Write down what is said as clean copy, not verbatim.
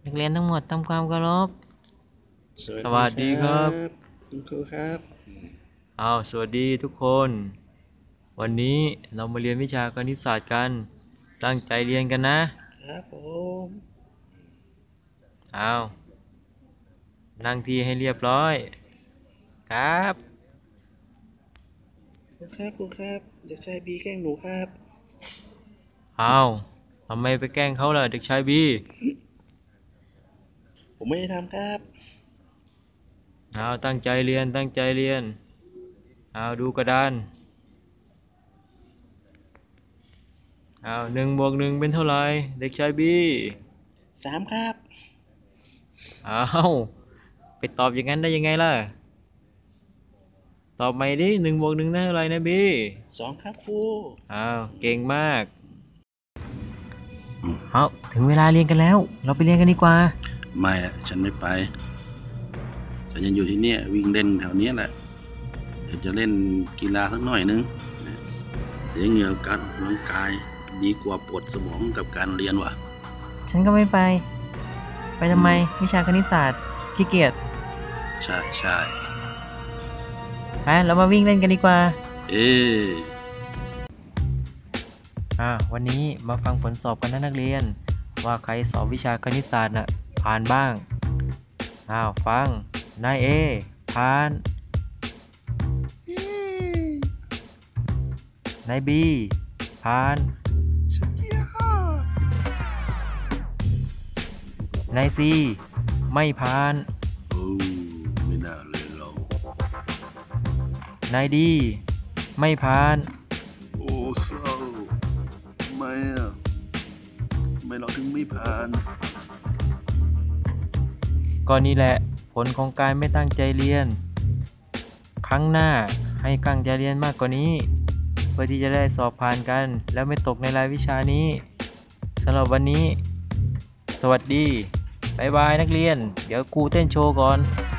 นักเรียนทั้งหมดทำความเคารพสสวัสดีครับคุณครูครับสวัสดีทุกคนวันนี้เรามาเรียนวิชาคณิตศาสตร์กันตั้งใจเรียนกันนะครับผมเอานั่งที่ให้เรียบร้อยครับครูครับเด็กชายบีแกล้งหนูครับทำไมไปแกล้งเขาล่ะเด็กชายบีผมไม่ได้ทำครับตั้งใจเรียนดูกระดาน1+1เป็นเท่าไหร่เด็กชายบี 3ครับไปตอบอย่างนั้นได้ยังไงล่ะตอบใหม่ดิ1+1ได้เท่าไหร่นะบี 2ครับครูเก่งมากถึงเวลาเรียนกันแล้วเราไปเรียนกันดีกว่าไม่ฉันไม่ไปฉันยังอยู่ที่นี่วิ่งเล่นแถวนี้แหละเดี๋ยวจะเล่นกีฬาสักหน่อยนึงเสียเหงื่อการออกกำลังกายดีกว่าปวดสมองกับการเรียนว่ะฉันก็ไม่ไปทำไมวิชาคณิตศาสตร์ขี้เกียจใช่ไปเรามาวิ่งเล่นกันดีกว่าวันนี้มาฟังผลสอบกันนะนักเรียนว่าใครสอบวิชาคณิตศาสตร์ผ่านบ้างฟังนายเอผ่านนายบีผ่านนายซีไม่ผ่านไม่น่าเลยเรานายดีไม่ผ่านเศร้าทำไมเราถึงไม่ผ่านก็นี่แหละผลของการไม่ตั้งใจเรียนครั้งหน้าให้ตั้งใจเรียนมากกว่านี้เพื่อที่จะได้สอบผ่านกันแล้วไม่ตกในรายวิชานี้สำหรับวันนี้สวัสดีบ๊ายบายนักเรียนเดี๋ยวครูเต้นโชว์ก่อน